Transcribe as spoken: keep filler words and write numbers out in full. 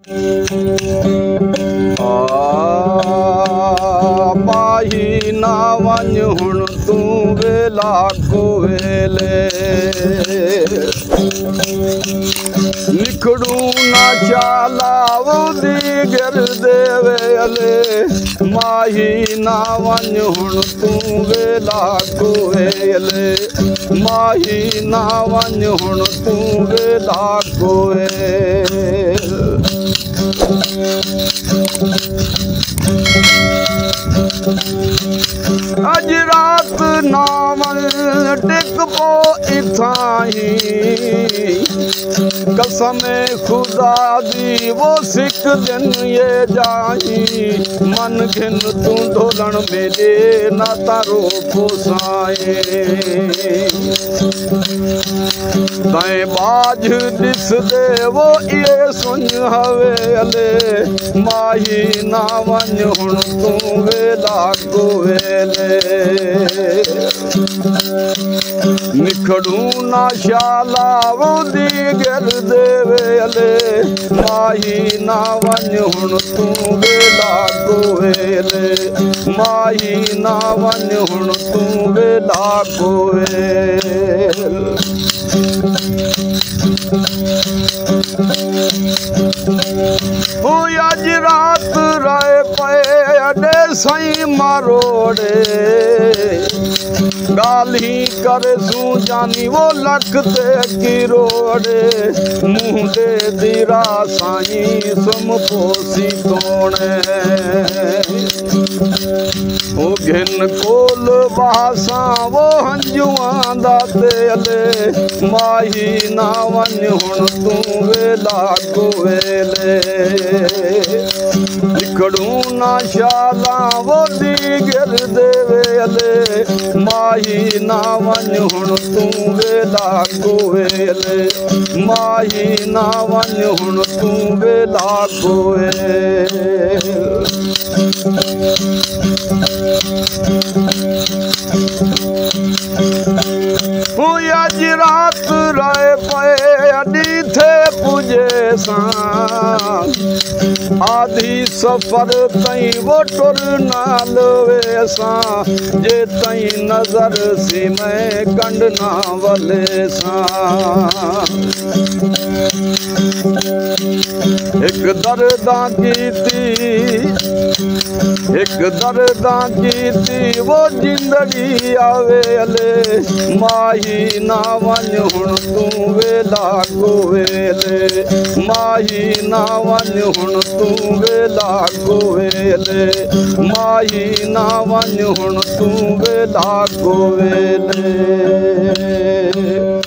माही ना वञ हुण तूं वेला को वेले निखड़ू ना चालावदी गिरदे वेले माही ना वञ हुण तूं वेला को वेले माही ना वञ हुण तूं वेला को वेले अज रात नावन टिक पो इथाही कसम खुदा दी वो सिख दिन ये जाही मन घिन तू ढोलण मेले ना तारो पोसाए तै बाज दिस दे वो ये सुन हवेले माही ना वञ हुण तू वेला को वेले निखड़ू ना शालावदी गिरदे वेले माही ना वञ हुण तू वेला को वेले माही ना वञ हुण तू वेला को वेले अज रात राय पे अडे सई मारोड़े गाली कर सू जानी वो लख ते किरोड़े मुँह दे दीरा साई सुम पोसी तोड़े ओ घिन कोल बासा वो हंजुआं दा तेले माही ना वञ हुण तू वेला को वेले निखड़ू ना शाला वो दी गिरदे वेले माही ना वञ हुण तू वेला को वेले माही ना वञ हुण तू वेला को वेले अज रात राय पे अडी थे पुजे सां आधी सफर तई वो टुर ना लवे सां जे तई नजर सी मैं कंड ना वले सां एक दर्दा कीती एक दर्दा कीती वो जिंदगी आवेले माही ना वञ हुण तू वेला को वेले माही ना वञ हुण तू वेला को वेले माही ना वञ हुण तू वेला को वेले।